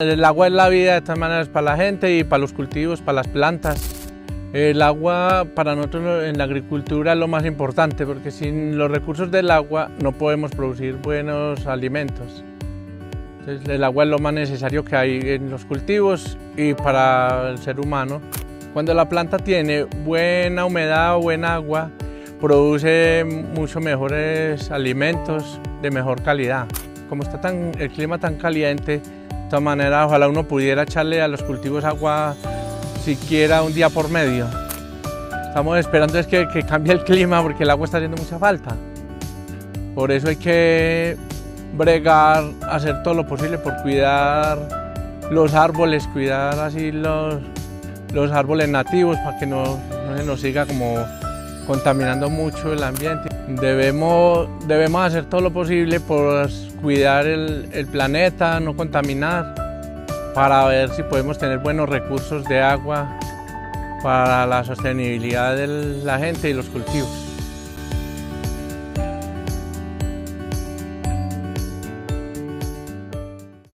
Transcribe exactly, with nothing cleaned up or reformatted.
El agua es la vida de todas maneras para la gente y para los cultivos, para las plantas. El agua para nosotros en la agricultura es lo más importante porque sin los recursos del agua no podemos producir buenos alimentos. Entonces, el agua es lo más necesario que hay en los cultivos y para el ser humano. Cuando la planta tiene buena humedad o buena agua, produce mucho mejores alimentos de mejor calidad. Como está tan, el clima tan caliente, de todas maneras, ojalá uno pudiera echarle a los cultivos agua siquiera un día por medio. Estamos esperando es que, que cambie el clima porque el agua está haciendo mucha falta. Por eso hay que bregar, hacer todo lo posible por cuidar los árboles, cuidar así los, los árboles nativos para que no, no se nos siga como contaminando mucho el ambiente. Debemos, debemos hacer todo lo posible por cuidar el, el planeta, no contaminar, para ver si podemos tener buenos recursos de agua para la sostenibilidad de la gente y los cultivos.